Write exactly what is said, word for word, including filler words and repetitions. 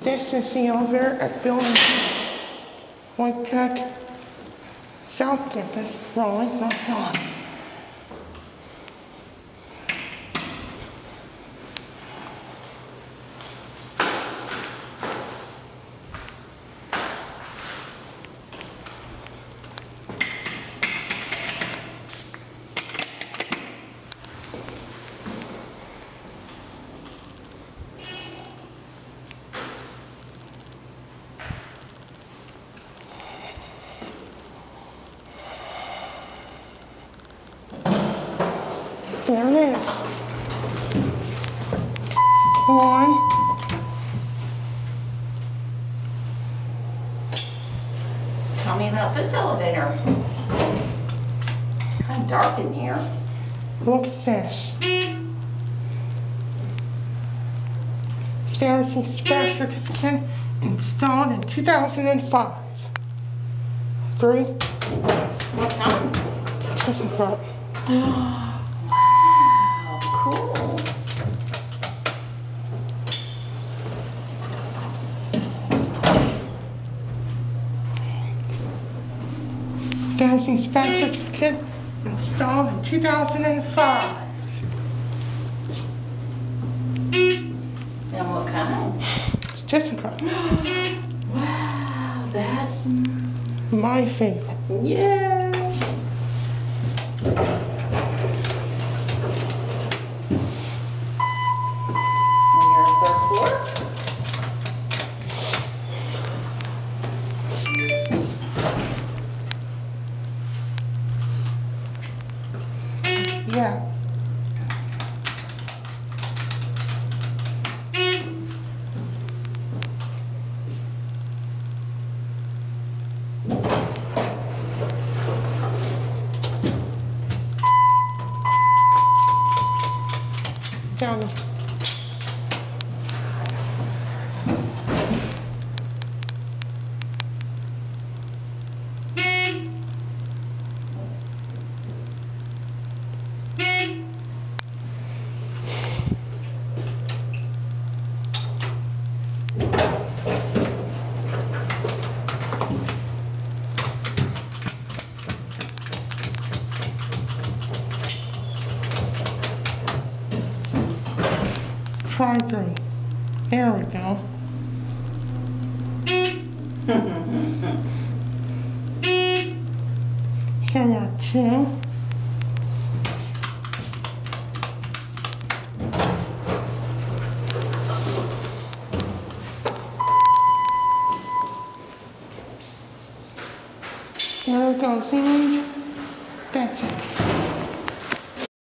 This is the elevator at Building White Tech South Campus, Raleigh, North Carolina. There it is. One. Tell me about this elevator. It's kind of dark in here. Look at this. There's the spare certificate installed in two thousand five. Three. What time? Listen for it. Wow, cool. There's the spare certificate installed in two thousand five. And what kind? It's just incredible. Wow, that's... My favorite. Yes. On your third floor? Yeah. Down there. Try through. There we go. Here there are two. There it goes in. That's it.